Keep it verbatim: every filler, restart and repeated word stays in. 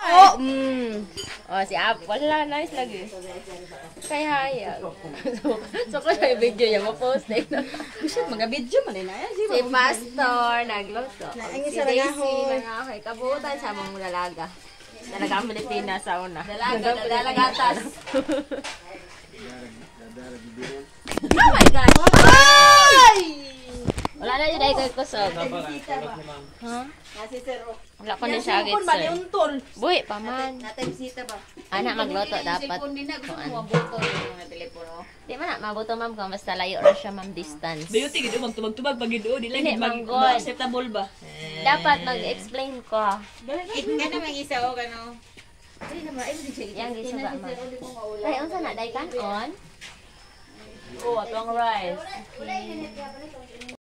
Oh, mm. Oh, si Apple lang. Nice lagi. Kaya hayag. so, so kung may video niya, ma-post eh. Bisit, mga video man na yan. Si Pastor, nagluto. Ang Si isa Daisy, ragahon. nangahoy. Kabutan sa mong dalaga. Dalaga Pilipina sa una. Dalaga, dalagatas. Oh my gosh! Ay! Wala na yun ay kay kusog. Ha? Kasi sir, Wala ko na siya agad, Sipon ba sir. ni untol? Buhi, paman. Natay bisita ba? Anak, magluto dapat. Cellphone din na, gusto mo mabuto yung mga telepono. Di man na, mabuto ma'am kung basta layo ra siya ma'am distance. Beauty, gito magtubag-tubag pag gito. Di lang Hindi, mag manggol. acceptable ba? Dapat mag-explain ko. It ka naman isa o gano. Yang gisa ba ma'am? Ay, unsa na, day kanon? Oh, atong rice.